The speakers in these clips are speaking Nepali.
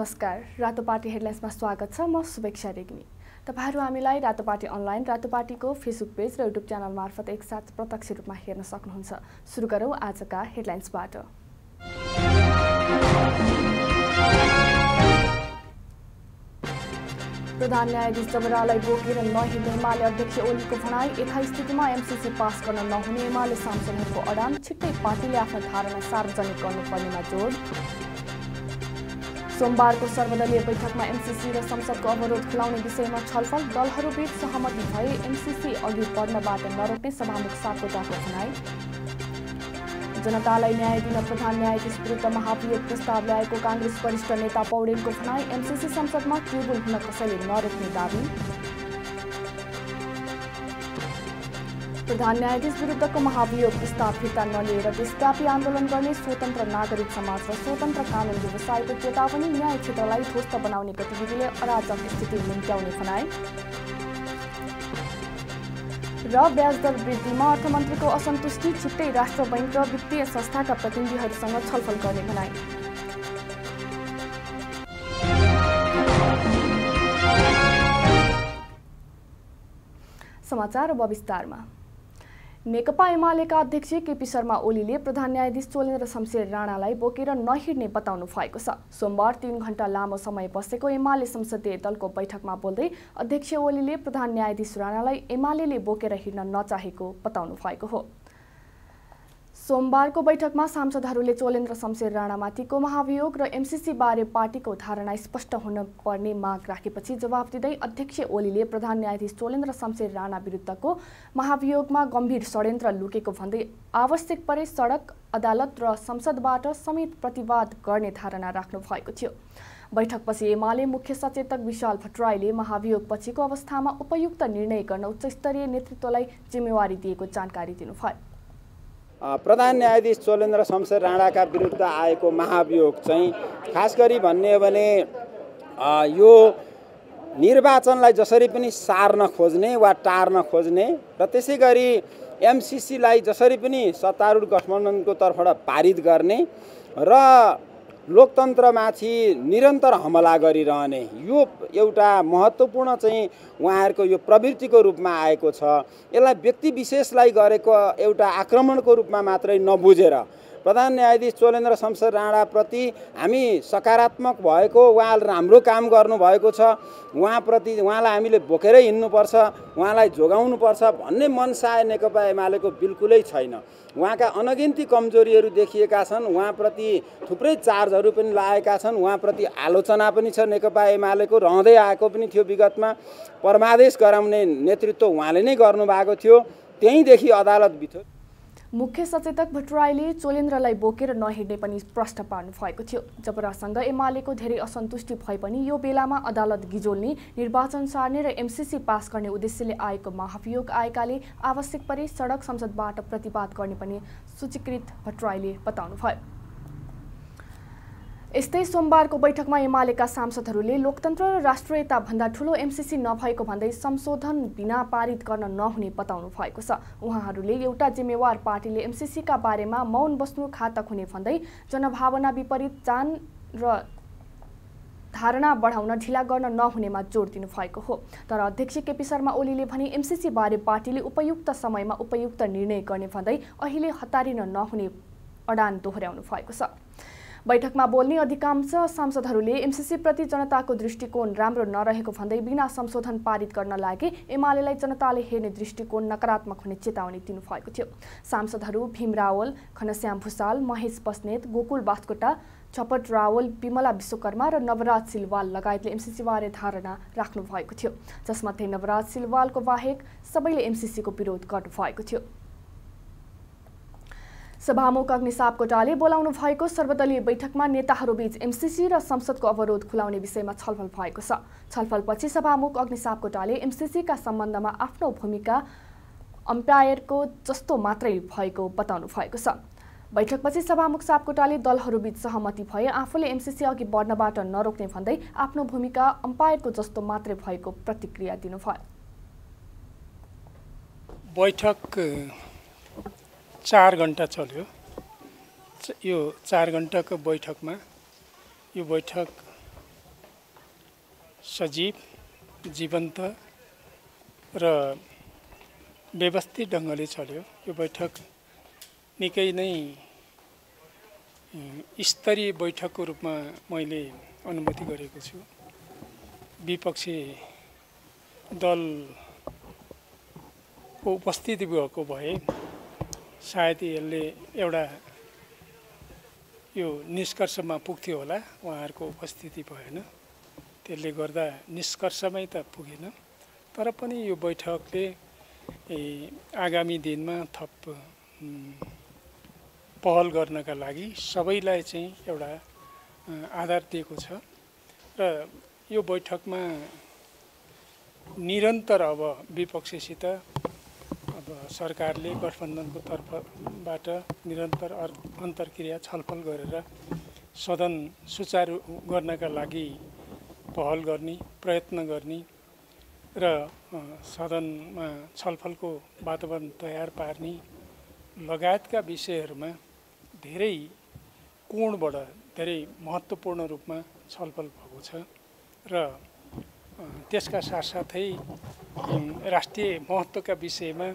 नमस्कार, रातोपाटी हेडलाइन्समा स्वागत छ। म सुभेक्षा रेग्मी। तपाईहरु हामीलाई रातोपाटी अनलाइन, रातोपाटीको फेसबुक पेज र युट्युब च्यानल मार्फत एकसाथ प्रत्यक्ष रूपमा हेर्न सक्नुहुन्छ। सुरु गरौँ आजका हेडलाइन्सबाट। प्रधान न्यायाधीश जबरालाई बोकेर नहिँड्ने एमाले अध्यक्ष ओलीको भनाई। यथास्थितिमा एमसीसी पास गर्न नहुने एमाले सांसदहरूको अडान। छिट्टै पार्टीले आफ्नो धारणा सार्वजनिक गर्नुपर्नेमा जोड। सोमबारको सर्वदलीय बैठकमा एमसीसी र संसदको अवरोध खुलाउने विषयमा छलफल। दलहरूबीच सहमति भए एमसीसी अघि बढ्नबाट नरोक्ने सभामुख सापकोटाको भनाई। जनतालाई न्याय दिन प्रधान न्यायाधीश विरुद्ध महाभियोग प्रस्ताव ल्याएको कांग्रेस वरिष्ठ नेता पौडेलको भनाई। एमसीसी संसदमा ट्रिब्युन हुन कसैले नरोक्ने दाबी। प्रधान न्यायाधीश विरुद्धको महाभियोग प्रस्ताव फिर्ता नलिएर देशव्यापी आन्दोलन गर्ने स्वतन्त्र नागरिक समाज र स्वतन्त्र कानून व्यवसायको चेतावनी। न्याय क्षेत्रलाई ध्वस्त बनाउने गतिविधिले अराजक स्थिति निम्त्याउने भनाई। र ब्याजदर वृद्धिमा अर्थमन्त्रीको असन्तुष्टि। छिट्टै राष्ट्र बैंक र वित्तीय संस्थाका प्रतिनिधिहरूसँग छलफल गर्ने भनाई। समाचार अब विस्तारमा। नेकपा एमालेका अध्यक्ष केपी शर्मा ओलीले प्रधान न्यायाधीश चोलेन्द्र शमशेर राणालाई बोकेर नहिँड्ने बताउनु भएको छ। सोमबार 3 घण्टा लामो समय बसेको एमाले संसदीय दलको बैठकमा बोल्दै अध्यक्ष ओलीले प्रधान न्यायाधीश राणालाई एमालेले बोकेर हिँड्न नचाहेको बताउनु भएको हो। सोमबारको बैठकमा सांसदहरूले चोलेन्द्र शमशेर राणामाथिको महाभियोग र एमसीसी बारे पार्टीको धारणा स्पष्ट हुनुपर्ने माग राखेपछि जवाफ दिँदै अध्यक्ष ओलीले प्रधान न्यायाधीश चोलेन्द्र शमशेर राणा विरुद्धको महाभियोगमा गम्भीर षड्यन्त्र लुकेको भन्दै आवश्यक परे सडक, अदालत र संसदबाट समेत प्रतिवाद गर्ने धारणा राख्नु भएको थियो। बैठकपछि एमाले मुख्य सचेतक विशाल भट्टराईले महाभियोग पछिको अवस्थामा उपयुक्त निर्णय गर्न उच्चस्तरीय नेतृत्वलाई जिम्मेवारी दिएको जानकारी दिनुभयो। प्रधान न्यायाधीश चोलेन्द्र शमशेर राणाका विरुद्ध आएको महाभियोग चाहिँ खास गरी भन्ने हो भने यो निर्वाचनलाई जसरी पनि सार्न खोज्ने वा टार्न खोज्ने र त्यसै गरी एमसीसीलाई जसरी पनि सत्तारूढ गठबन्धनको तर्फबाट पारित गर्ने र लोकतन्त्रमाथि निरन्तर हमला गरिरहने यो एउटा महत्त्वपूर्ण चाहिँ उहाँहरूको यो प्रवृत्तिको रूपमा आएको छ। यसलाई व्यक्ति विशेषलाई गरेको एउटा आक्रमणको रूपमा मात्रै नबुझेर प्रधान न्यायाधीश चोलेन्द्र शमशेर राणाप्रति हामी सकारात्मक भएको, उहाँले राम्रो काम गर्नुभएको छ, उहाँलाई हामीले बोकेरै हिँड्नुपर्छ, उहाँलाई जोगाउनुपर्छ भन्ने मनसाय नेकपा एमालेको बिल्कुलै छैन। उहाँका अनगिन्ती कमजोरीहरू देखिएका छन्, उहाँप्रति थुप्रै चार्जहरू पनि लागेका छन्, उहाँप्रति आलोचना पनि छ नेकपा एमालेको, रहँदै आएको पनि थियो। विगतमा परमादेश गराउने नेतृत्व उहाँले नै गर्नुभएको थियो, त्यहीँदेखि अदालत बित्यो। मुख्य सचेतक भट्टराईले चोलेन्द्रलाई बोकेर नहिँड्ने पनि प्रश्न पार्नु भएको थियो। जबरासँग एमालेको धेरै असन्तुष्टि भए पनि यो बेलामा अदालत गिजोल्ने, निर्वाचन सार्ने र एमसीसी पास गर्ने उद्देश्यले आएको महाभियोग आएकाले आवश्यक परे सडक, संसदबाट प्रतिवाद गर्ने पनि सूचीकृत भट्टराईले बताउनुभयो। यस्तै सोमबारको बैठकमा एमालेका सांसदहरूले लोकतन्त्र र राष्ट्रियता भन्दा ठूलो एमसीसी नभएको भन्दै संशोधन बिना पारित गर्न नहुने बताउनु भएको छ। उहाँहरूले एउटा जिम्मेवार पार्टीले एमसीसीका बारेमा मौन बस्नु घातक हुने भन्दै जनभावना विपरीत जान र धारणा बढाउन ढिला गर्न नहुनेमा जोड दिनु भएको हो। तर अध्यक्ष केपी शर्मा ओलीले भने एमसीसी बारे पार्टीले उपयुक्त समयमा उपयुक्त निर्णय गर्ने भन्दै अहिले हतारिन नहुने अडान दोहोर्याउनु भएको छ। बैठकमा बोल्ने अधिकांश सांसदहरूले एमसीसी प्रति जनताको दृष्टिकोण राम्रो नरहेको भन्दै बिना संशोधन पारित गर्न लागे एमालेलाई जनताले हेर्ने दृष्टिकोण नकारात्मक हुने चेतावनी दिनुभएको थियो। सांसदहरू भीम रावल, घनश्याम भुसाल, महेश बस्नेत, गोकुल बास्कोटा, छपट रावल, विमला विश्वकर्मा र नवराज सिलवाल लगायतले एमसीसीबारे धारणा राख्नु भएको थियो, जसमध्ये नवराज सिलवालको बाहेक सबैले एमसीसीको विरोध गर्नुभएको थियो। सभामुख अग्नि सापकोटाले बोलाउनु भएको सर्वदलीय बैठकमा नेताहरूबीच एमसीसी र संसदको अवरोध खुलाउने विषयमा छलफल भएको छ। छलफलपछि सभामुख अग्नि सापकोटाले एमसीसीका सम्बन्धमा आफ्नो भूमिका अम्पायरको जस्तो मात्रै भएको बताउनु भएको छ। बैठकपछि सभामुख सापकोटाले दलहरूबीच सहमति भए आफूले एमसीसी अघि बढ्नबाट नरोक्ने भन्दै आफ्नो भूमिका अम्पायरको जस्तो मात्रै भएको प्रतिक्रिया दिनुभयो। बैठक 4 घण्टा चल्यो। यो 4 घण्टाको बैठकमा यो बैठक सजीव जीवन्त र व्यवस्थित ढङ्गले चल्यो। यो बैठक निकै नै स्तरीय बैठकको रूपमा मैले अनुभूति गरेको छु। विपक्षी दलको उपस्थिति भएको भए सायद यसले एउटा यो निष्कर्षमा पुग्थ्यो होला। उहाँहरूको उपस्थिति भएन, त्यसले गर्दा निष्कर्षमै त पुगेन। तर पनि यो बैठकले आगामी दिनमा थप पहल गर्नका लागि सबैलाई चाहिँ एउटा आधार दिएको छ र यो बैठकमा निरन्तर अब विपक्षसित अब सरकारले गठबन्धनको तर्फबाट निरन्तर अन्तर्क्रिया छलफल गरेर सदन सुचारू गर्नका लागि पहल गर्ने, प्रयत्न गर्ने र सदनमा छलफलको वातावरण तयार पार्ने लगायतका विषयहरूमा धेरै कोणबाट धेरै महत्त्वपूर्ण रूपमा छलफल भएको छ र त्यसका साथसाथै राष्ट्रिय महत्त्वका विषयमा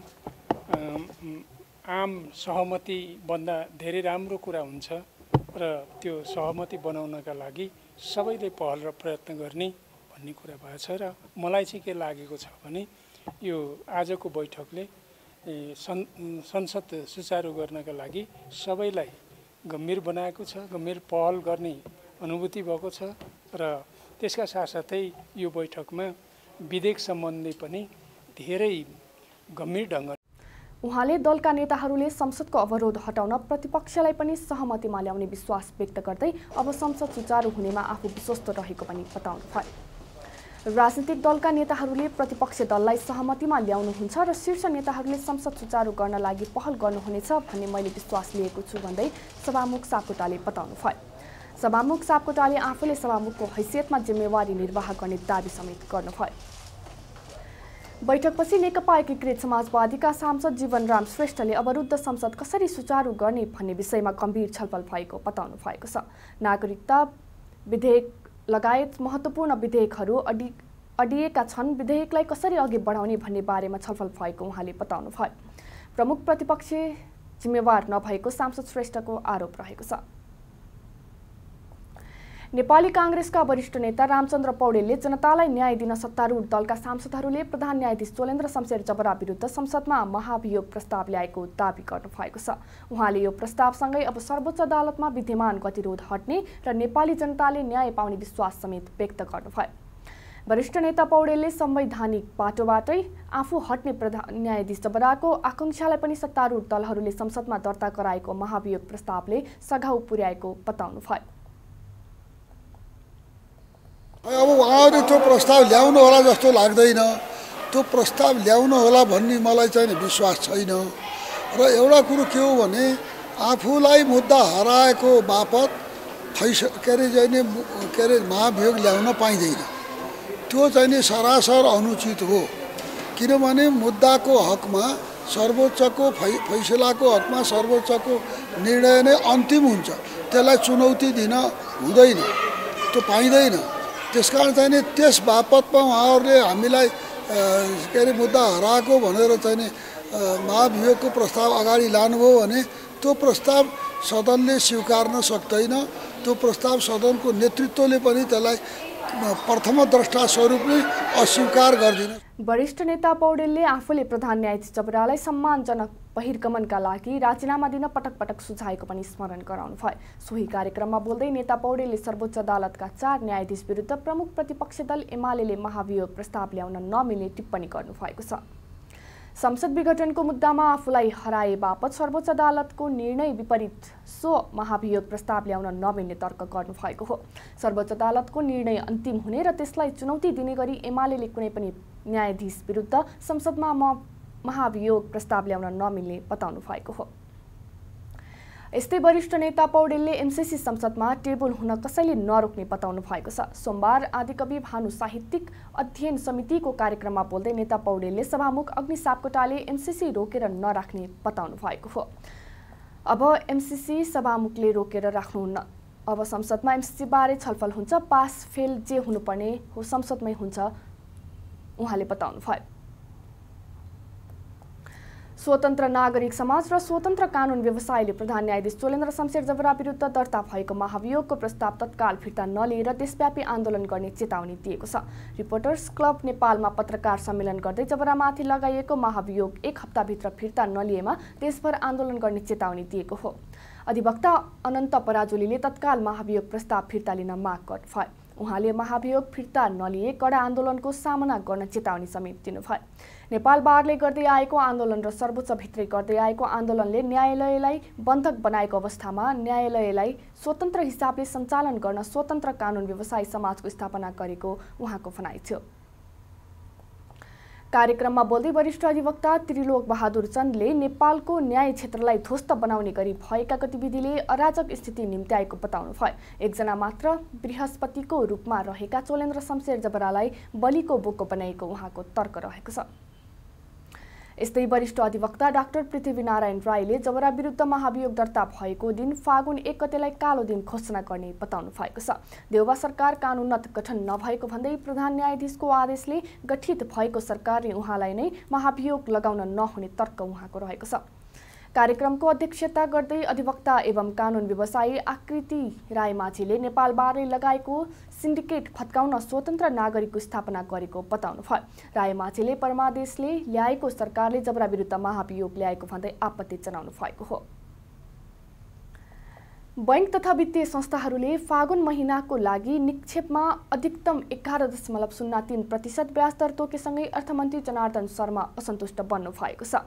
आम सहमतिभन्दा धेरै राम्रो कुरा हुन्छ र त्यो सहमति बनाउनका लागि सबैले पहल र प्रयत्न गर्ने भन्ने कुरा भएको छ। र मलाई चाहिँ के लागेको छ भने यो आजको बैठकले संसद सुचारू गर्नका लागि सबैलाई गम्भीर बनाएको छ, गम्भीर पहल गर्ने अनुभूति भएको छ र त्यसका साथसाथै यो बैठकमा विधेयक सम्बन्धी पनि धेरै गम्भीर ढङ्गले उहाँले दलका नेताहरूले संसदको अवरोध हटाउन प्रतिपक्षलाई पनि सहमतिमा ल्याउने विश्वास व्यक्त गर्दै अब संसद सुचारू हुनेमा आफू विश्वस्त रहेको पनि बताउनुभयो। राजनीतिक दलका नेताहरूले प्रतिपक्ष दललाई सहमतिमा ल्याउनुहुन्छ र शीर्ष नेताहरूले संसद सुचारू गर्न लागि पहल गर्नुहुनेछ भन्ने मैले विश्वास लिएको छु भन्दै सभामुख सापकोटाले बताउनुभयो। सभामुख सापकोटाले आफूले सभामुखको हैसियतमा जिम्मेवारी निर्वाह गर्ने दाबी समेत गर्नुभयो। बैठकपछि नेकपा एकीकृत समाजवादीका सांसद जीवनराम श्रेष्ठले अवरुद्ध संसद कसरी सुचारू गर्ने भन्ने विषयमा गम्भीर छलफल भएको बताउनु भएको छ। नागरिकता विधेयक लगायत महत्त्वपूर्ण विधेयकहरू अडिएका छन्। विधेयकलाई कसरी अघि बढाउने भन्ने बारेमा छलफल भएको उहाँले बताउनुभयो। प्रमुख प्रतिपक्ष जिम्मेवार नभएको सांसद श्रेष्ठको आरोप रहेको छ। नेपाली कांग्रेसका वरिष्ठ नेता रामचन्द्र पौडेलले जनतालाई न्याय दिन सत्तारूढ दलका सांसदहरूले प्रधान न्यायाधीश चोलेन्द्र शमशेर जबरा विरुद्ध संसदमा महाभियोग प्रस्ताव ल्याएको दाबी गर्नुभएको छ। उहाँले यो प्रस्तावसँगै अब सर्वोच्च अदालतमा विद्यमान गतिरोध हट्ने र नेपाली जनताले न्याय पाउने विश्वास समेत व्यक्त गर्नुभयो। वरिष्ठ नेता पौडेलले संवैधानिक बाटोबाटै आफू हट्ने प्रधान न्यायाधीश जबराको आकांक्षालाई पनि सत्तारूढ दलहरूले संसदमा दर्ता गराएको महाभियोग प्रस्तावले सघाउ पुर्याएको बताउनुभयो। अब उहाँहरूले त्यो प्रस्ताव ल्याउनु होला जस्तो लाग्दैन। त्यो प्रस्ताव ल्याउनु होला भन्ने मलाई चाहिँ विश्वास छैन। र एउटा कुरो के हो भने आफूलाई मुद्दा हराएको बापत महाभियोग ल्याउन पाइँदैन। त्यो चाहिँ सरासर अनुचित हो। किनभने मुद्दाको हकमा सर्वोच्चको फैसलाको हकमा सर्वोच्चको निर्णय नै अन्तिम हुन्छ। त्यसलाई चुनौती दिन हुँदैन, त्यो पाइँदैन। त्यसकारण चाहिँ त्यस बापतमा उहाँहरूले हामीलाई मुद्दा हराएको भनेर चाहिँ महाभियोगको प्रस्ताव अगाडि लानुभयो भने त्यो प्रस्ताव सदनले स्वीकार्न सक्दैन। त्यो प्रस्ताव सदनको नेतृत्वले पनि त्यसलाई प्रथमद्रष्टा स्वरूप नै अस्वीकार गर्दिन। वरिष्ठ नेता पौडेलले आफूले प्रधान न्यायाधीश जबरालाई सम्मानजनक बहिर्गमनका लागि राजीनामा दिन पटक पटक सुझाएको पनि स्मरण गराउनु भयो। सोही कार्यक्रममा बोल्दै नेता पौडेलले सर्वोच्च अदालतका 4 न्यायाधीश विरुद्ध प्रमुख प्रतिपक्ष दल एमालेले महाभियोग प्रस्ताव ल्याउन नमिल्ने टिप्पणी गर्नुभएको छ। संसद विघटनको मुद्दामा आफूलाई हराए बापत सर्वोच्च अदालतको निर्णय विपरीत सो महाभियोग प्रस्ताव ल्याउन नमिल्ने तर्क गर्नुभएको हो। सर्वोच्च अदालतको निर्णय अन्तिम हुने र त्यसलाई चुनौती दिने गरी एमालेले कुनै पनि न्यायाधीश विरुद्ध संसदमा महाभियोग प्रस्ताव ल्याउन नमिल्ने बताउनु भएको हो। यस्तै वरिष्ठ नेता पौडेलले एमसीसी संसदमा टेबल हुन कसैले नरोक्ने बताउनु भएको छ। सोमबार आदिकवि भानु साहित्यिक अध्ययन समितिको कार्यक्रममा बोल्दै नेता पौडेलले सभामुख अग्नि सापकोटाले एमसीसी रोकेर नराख्ने बताउनु भएको हो। अब एमसीसी सभामुखले रोकेर राख्नुहुन्न। अब संसदमा एमसीसी बारे छलफल हुन्छ, पास फेल जे हुनुपर्ने हो संसदमै हुन्छ उहाँले बताउनुभयो। स्वतन्त्र नागरिक समाज र स्वतन्त्र कानुन व्यवसायीले प्रधान न्यायाधीश चोलेन्द्र शमशेर जबरा विरुद्ध दर्ता भएको महाभियोगको प्रस्ताव तत्काल फिर्ता नलिएर देशव्यापी आन्दोलन गर्ने चेतावनी दिएको छ। रिपोर्टर्स क्लब नेपालमा पत्रकार सम्मेलन गर्दै जबरामाथि लगाइएको महाभियोग 1 हप्ताभित्र फिर्ता नलिएमा देशभर आन्दोलन गर्ने चेतावनी दिएको हो। अधिवक्ता अनन्त पराजुलीले तत्काल महाभियोग प्रस्ताव फिर्ता लिन माग गर्नुभयो। उहाँले महाभियोग फिर्ता नलिए कडा आन्दोलनको सामना गर्न चेतावनी समेत दिनुभयो। नेपाल बारले गर्दै आएको आन्दोलन र सर्वोच्च भित्रै गर्दै आएको आन्दोलनले न्यायालयलाई बन्धक बनाएको अवस्थामा न्यायालयलाई स्वतन्त्र हिसाबले सञ्चालन गर्न स्वतन्त्र कानुन व्यवसायी समाजको स्थापना गरेको उहाँको भनाइ थियो। कार्यक्रममा बोल्दै वरिष्ठ अधिवक्ता त्रिलोक बहादुर चन्दले नेपालको न्याय क्षेत्रलाई ध्वस्त बनाउने गरी भएका गतिविधिले अराजक स्थिति निम्त्याएको बताउनुभयो। एकजना मात्र बृहस्पतिको रूपमा रहेका चोलेन्द्र शमशेर जबरालाई बलिको बोको बनाएको उहाँको तर्क रहेको छ। यस्तै वरिष्ठ अधिवक्ता डाक्टर पृथ्वीनारायण राईले जबरा विरुद्ध महाभियोग दर्ता भएको दिन फागुन 1 गतेलाई कालो दिन घोषणा गर्ने बताउनु भएको छ। देउवा सरकार कानुनत गठन नभएको भन्दै प्रधान न्यायाधीशको आदेशले गठित भएको सरकारले उहाँलाई नै महाभियोग लगाउन नहुने तर्क उहाँको रहेको छ। कार्यक्रमको अध्यक्षता गर्दै अधिवक्ता एवं कानुन व्यवसायी आकृति रायमाझीले नेपाल बारले लगाएको सिन्डिकेट फत्काउन स्वतन्त्र नागरिकको स्थापना गरेको बताउनुभयो। रायमाझीले परमादेशले ल्याएको सरकारले जबरा विरुद्ध महाभियोग ल्याएको भन्दै आपत्ति जनाउनु भएको हो। बैंक तथा वित्तीय संस्थाहरूले फागुन महिनाको लागि निक्षेपमा अधिकतम 11.03% ब्याज दर तोकेसँगै अर्थमन्त्री जनार्दन शर्मा असन्तुष्ट बन्नु भएको छ।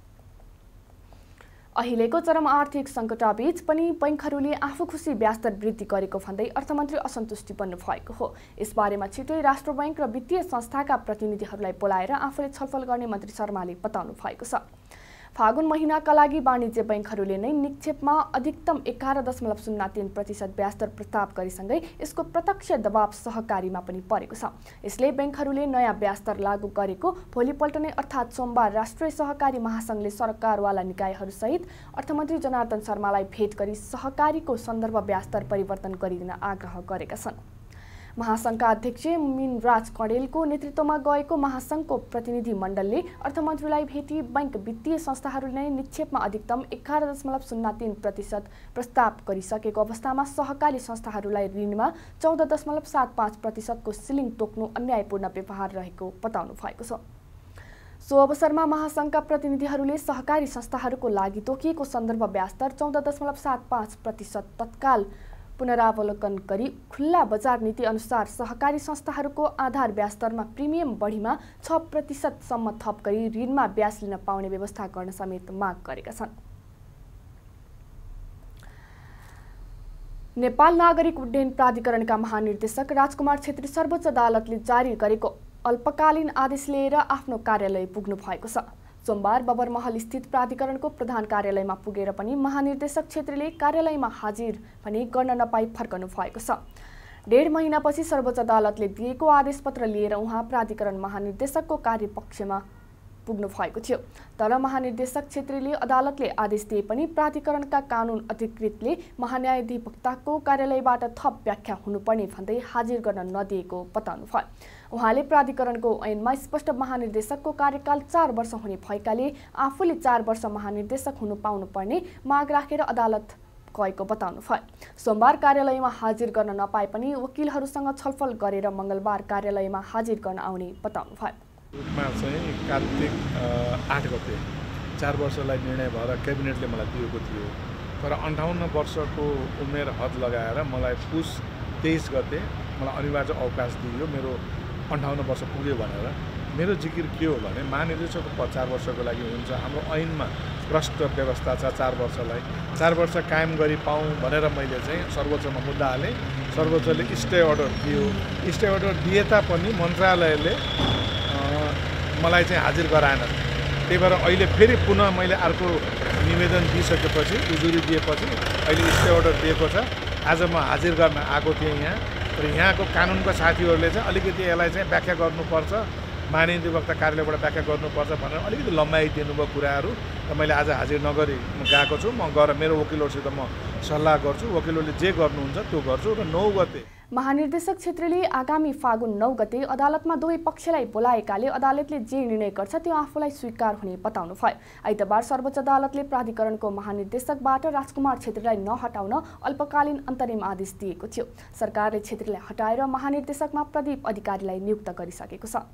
अहिलेको चरम आर्थिक सङ्कटबीच पनि बैंकहरूले आफू खुसी ब्याज दर वृद्धि गरेको भन्दै अर्थमन्त्री असन्तुष्टि बन्नु भएको हो। यसबारेमा छिटै राष्ट्र बैंक र वित्तीय संस्थाका प्रतिनिधिहरूलाई बोलाएर आफूले छलफल गर्ने मन्त्री शर्माले बताउनु भएको छ। फागुन महिनाका लागि वाणिज्य बैंकहरूले नै निक्षेपमा अधिकतम 11.03% ब्याज दर प्रस्ताव गरेसँगै यसको प्रत्यक्ष दबाव सहकारीमा पनि परेको छ। यसले बैंकहरूले नयाँ ब्याज दर लागू गरेको भोलिपल्ट नै अर्थात् सोमबार राष्ट्रिय सहकारी महासङ्घले सरकारवाला निकायहरूसहित अर्थमन्त्री जनार्दन शर्मालाई भेट गरी सहकारीको सन्दर्भ ब्याज दर परिवर्तन गरिदिन आग्रह गरेका छन्। महासङ्घका अध्यक्ष मिनराज कडेलको नेतृत्वमा गएको महासङ्घको प्रतिनिधि मण्डलले अर्थमन्त्रीलाई भेटी बैंक वित्तीय संस्थाहरूले नै निक्षेपमा अधिकतम 11.03% प्रस्ताव गरिसकेको अवस्थामा सहकारी संस्थाहरूलाई ऋणमा 14.75% को सिलिङ तोक्नु अन्यायपूर्ण व्यवहार रहेको बताउनु भएको छ। सो अवसरमा महासङ्घका प्रतिनिधिहरूले सहकारी संस्थाहरूको लागि तोकिएको सन्दर्भ ब्याज दर 14.75% तत्काल पुनरावलोकन गरी खुल्ला बजार नीति अनुसार सहकारी संस्थाहरूको आधार ब्याज दरमा प्रिमियम बढीमा 6% सम्म थप गरी ऋणमा ब्याज लिन पाउने व्यवस्था गर्न समेत माग गरेका छन्। नेपाल नागरिक उड्डयन प्राधिकरणका महानिर्देशक राजकुमार छेत्री सर्वोच्च अदालतले जारी गरेको अल्पकालीन आदेश लिएर आफ्नो कार्यालय पुग्नु भएको छ। सोमबार बबरमहल स्थित प्राधिकरणको प्रधान कार्यालयमा पुगेर पनि महानिर्देशक छेत्रीले कार्यालयमा हाजिर पनि गर्न नपाई फर्कनु भएको छ। 1.5 महिनापछि सर्वोच्च अदालतले दिएको आदेशपत्र लिएर उहाँ प्राधिकरण महानिर्देशकको कार्यपक्षमा पुग्नु भएको थियो। तर महानिर्देशक छेत्रीले अदालतले आदेश दिए पनि प्राधिकरणका कानुन अधिकृतले महान्यायाधिवक्ताको कार्यालयबाट थप व्याख्या हुनुपर्ने भन्दै हाजिर गर्न नदिएको बताउनुभयो। उहाँले प्राधिकरणको ऐनमा स्पष्ट महानिर्देशकको कार्यकाल 4 वर्ष हुने भएकाले आफूले 4 वर्ष महानिर्देशक हुनु पाउनुपर्ने माग राखेर अदालत गएको बताउनुभयो। सोमबार कार्यालयमा हाजिर गर्न नपाए पनि वकिलहरूसँग छलफल गरेर मङ्गलबार कार्यालयमा हाजिर गर्न आउने बताउनुभयो। रूपमा चाहिँ कार्तिक 8 गते 4 वर्षलाई निर्णय भएर क्याबिनेटले मलाई दिएको थियो। तर 58 वर्षको उमेर हद लगाएर मलाई पुस 23 गते मलाई अनिवार्य अवकाश दियो मेरो 58 वर्ष पुग्यो भनेर। मेरो जिकिर के हो भने महानिर्देशकको पद 4 वर्षको लागि हुन्छ। हाम्रो ऐनमा भ्रष्ट व्यवस्था छ 4 वर्षलाई 4 वर्ष कायम गरी पाऊँ भनेर मैले चाहिँ सर्वोच्चमा मुद्दा हालेँ। सर्वोच्चले स्टे अर्डर दियो। स्टे अर्डर दिए तापनि मन्त्रालयले मलाई चाहिँ हाजिर गराएन। त्यही भएर अहिले फेरि पुनः मैले अर्को निवेदन दिइसकेपछि उजुरी दिएपछि अहिले स्टे अर्डर दिएको छ। आज म हाजिर गर्न आएको थिएँ यहाँ। र यहाँको कानुनको साथीहरूले चाहिँ अलिकति यसलाई चाहिँ व्याख्या गर्नुपर्छ, महानिर्देशकता कार्यालयबाट व्याख्या गर्नुपर्छ भनेर अलिकति लम्बाइदिनु भयो कुराहरू। र मैले आज हाजिर नगरी गएको छु। म गएर मेरो वकिलहरूसित म सल्लाह गर्छु, वकिलहरूले जे गर्नुहुन्छ त्यो गर्छु। र 9 गते महानिर्देशक छेत्रीले आगामी फागुन 9 गते अदालतमा दुवै पक्षलाई बोलाएकाले अदालतले जे निर्णय गर्छ त्यो आफूलाई स्वीकार हुने बताउनु भयो। आइतबार सर्वोच्च अदालतले प्राधिकरणको महानिर्देशकबाट राजकुमार छेत्रीलाई नहटाउन अल्पकालीन अन्तरिम आदेश दिएको थियो। सरकारले छेत्रीलाई हटाएर महानिर्देशकमा प्रदीप अधिकारीलाई नियुक्त गरिसकेको छ।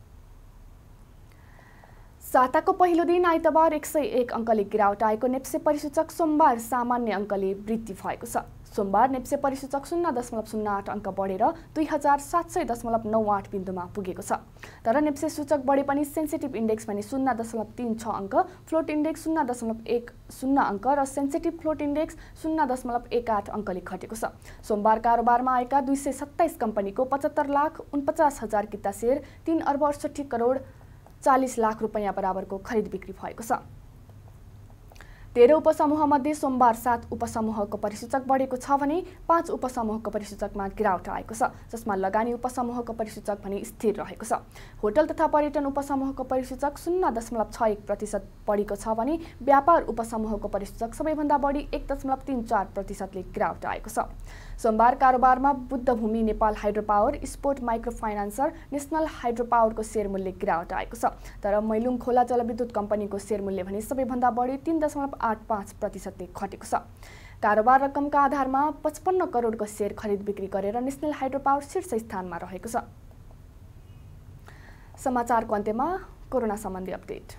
साताको पहिलो दिन आइतबार 101 अङ्कले गिरावट आएको नेप्से परिसूचक सोमबार सामान्य अङ्कले वृद्धि भएको छ। सोमबार नेप्से परिसूचक 0.08 अङ्क बढेर 2700.98 बिन्दुमा पुगेको छ। तर नेप्से सूचक बढे पनि सेन्सिटिभ इन्डेक्स भने 0.36 अङ्क, फ्लोट इन्डेक्स 0.10 अङ्क र सेन्सिटिभ फ्लोट इन्डेक्स 0.18 अङ्कले घटेको छ। सोमबार कारोबारमा आएका 227 कम्पनीको 75,49,000 किता सेयर 3 अर्ब 68 करोड 40 लाख रुपैयाँ बराबरको खरिद बिक्री भएको छ। 13 उपसमूहमध्ये सोमबार 7 उपसमूहको परिसूचक बढेको छ भने 5 उपसमूहको परिसूचकमा गिरावट आएको छ, जसमा लगानी उपसमूहको परिसूचक भने स्थिर रहेको छ। होटल तथा पर्यटन उपसमूहको परिसूचक 0.61% बढेको छ भने व्यापार उपसमूहको परिसूचक सबैभन्दा बढी 1.34%ले गिरावट आएको छ। सोमबार कारोबारमा Buddhabhumi Nepal hydropower, sport micro financer, national हाइड्रोपावरको शेयर मूल्य गिरावट आएको छ। तर मैलुङ खोला जलविद्युत कम्पनीको शेयर मूल्य भने सबैभन्दा बढी 3.85%ले घटेको छ। कारोबार रकमका आधारमा 55 करोडको शेयर खरिद बिक्री गरेर नेसनल हाइड्रोपावर शीर्ष स्थानमा रहेको छ। समाचारको अन्त्यमा कोरोना सम्बन्धी अपडेट।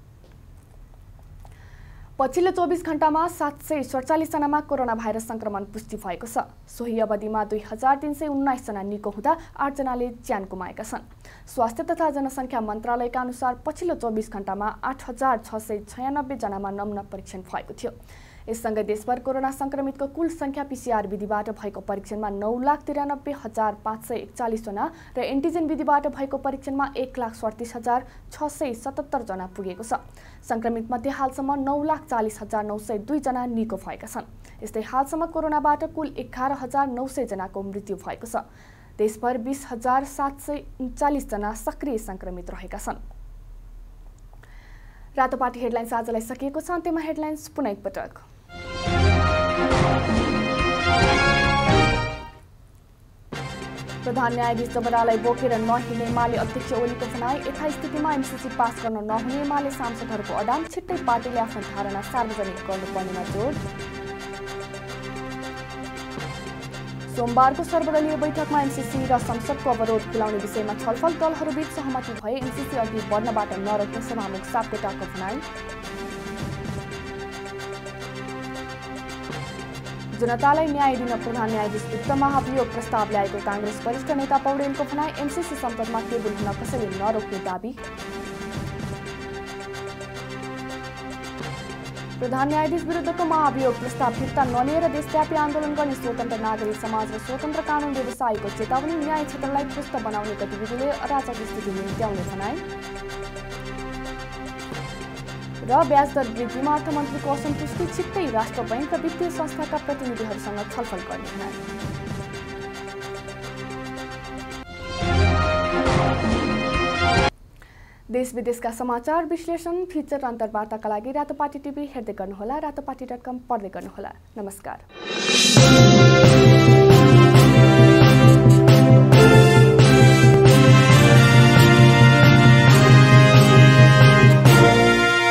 पछिल्लो 24 घण्टामा 747 जनामा कोरोना भाइरस संक्रमण पुष्टि भएको छ। सोही अवधिमा 2319 जना निको हुँदा 8 जनाले ज्यान गुमाएका छन्। स्वास्थ्य तथा जनसङ्ख्या मन्त्रालयका अनुसार पछिल्लो 24 घण्टामा 8696 जनामा नमुना परीक्षण भएको थियो। यससँगै देशभर कोरोना संक्रमितको कुल संख्या पीसीआर विधिबाट भएको परीक्षणमा 9,93,541 जना र एन्टिजेन विधिबाट भएको परीक्षणमा 1,37,677 जना पुगेको छ। संक्रमित मध्ये हालसम्म 9,40,902 जना निको भएका छन्। यस्तै हालसम्म कोरोनाबाट कुल 11,900 जनाको मृत्यु भएको छ। देशभर 20,739 जना सक्रिय संक्रमित रहेका छन्। रातोपाटी हेडलाइन्स आजलाई सकिएको छ। अन्त्यमा हेडलाइन्स पुनः एकपटक। प्रधान न्यायाधीश जबरालाई बोकेर नहिँड्ने एमाले अध्यक्ष ओलीको भनाई। यथास्थितिमा एमसीसी पास गर्न नहुने एमाले सांसदहरूको अडान। छिट्टै पार्टीले आफ्नो धारणा सार्वजनिक गर्नुपर्नेमा जोड। सोमबारको सर्वदलीय बैठकमा एमसीसी र संसदको अवरोध खुलाउने विषयमा छलफल। दलहरूबीच सहमति भए एमसीसी अघि बढ्नबाट नरोक्ने सभामुख सापकोटाको भनाई। जनतालाई न्याय दिन प्रधान न्यायाधीश विरुद्ध महाभियोग प्रस्ताव ल्याएको कांग्रेस वरिष्ठ नेता पौडेलको भनाई। एमसीसी संसदमा टेबल हुन कसैले नरोक्ने दाबी। प्रधान न्यायाधीश विरुद्धको महाभियोग प्रस्ताव फिर्ता नलिएर देशव्यापी आन्दोलन गर्ने स्वतन्त्र नागरिक समाज र स्वतन्त्र कानुन व्यवसायीको चेतावनी। न्याय क्षेत्रलाई ध्वस्त बनाउने गतिविधिले अराजक स्थिति निम्त्याउने भनाई। र ब्याज दर वृद्धिमा अर्थमन्त्रीको असन्तुष्टि। छिट्टै राष्ट्र बैंक र वित्तीय संस्थाका प्रतिनिधिहरूसँग छलफल गर्ने भनाई। देश विदेशका समाचार विश्लेषण फिचर र अन्तर्वार्ताका लागि रातोपाटी टिभी हेर्दै गर्नुहोला। रातोपाटी.com पढ्दै गर्नुहोला। नमस्कार।